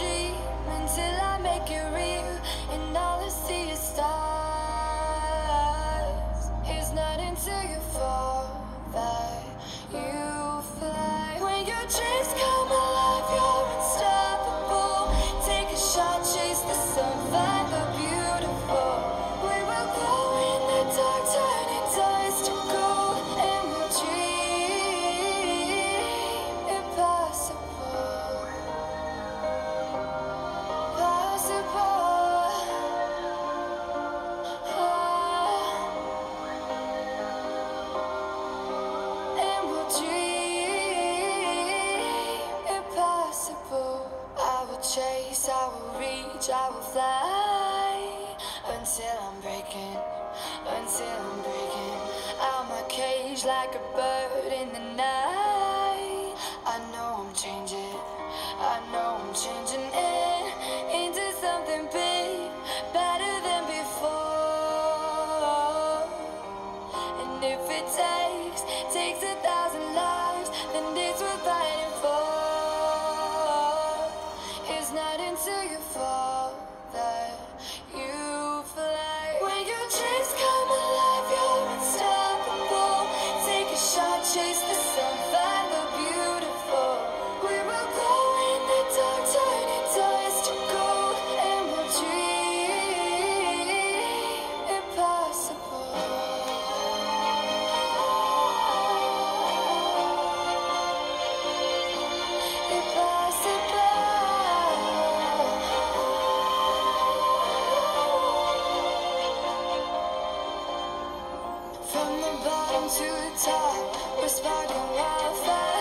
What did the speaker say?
dream until I make it real, and all I see is stars. It's not until you fall that you fly. When your dreams come alive, you're unstoppable. Take a shot, chase the sun, find the beautiful. We will glow in the dark, turning dust to gold, and we'll dream impossible. Possible. And we'll dream impossible. I will chase, I will reach, I will fly until I'm breaking out my cage like a bird in the night. I know I'm changing into something big, better than before. And if it takes 1,000 lives, then it's worth fighting for. It's not until you fall that you fly. When your dreams come alive, you're unstoppable. Take a shot, chase the sun, find the beautiful. We will go in the dark, turning dust to gold, and we'll dream impossible. From the bottom to the top, we're sparking wildfire.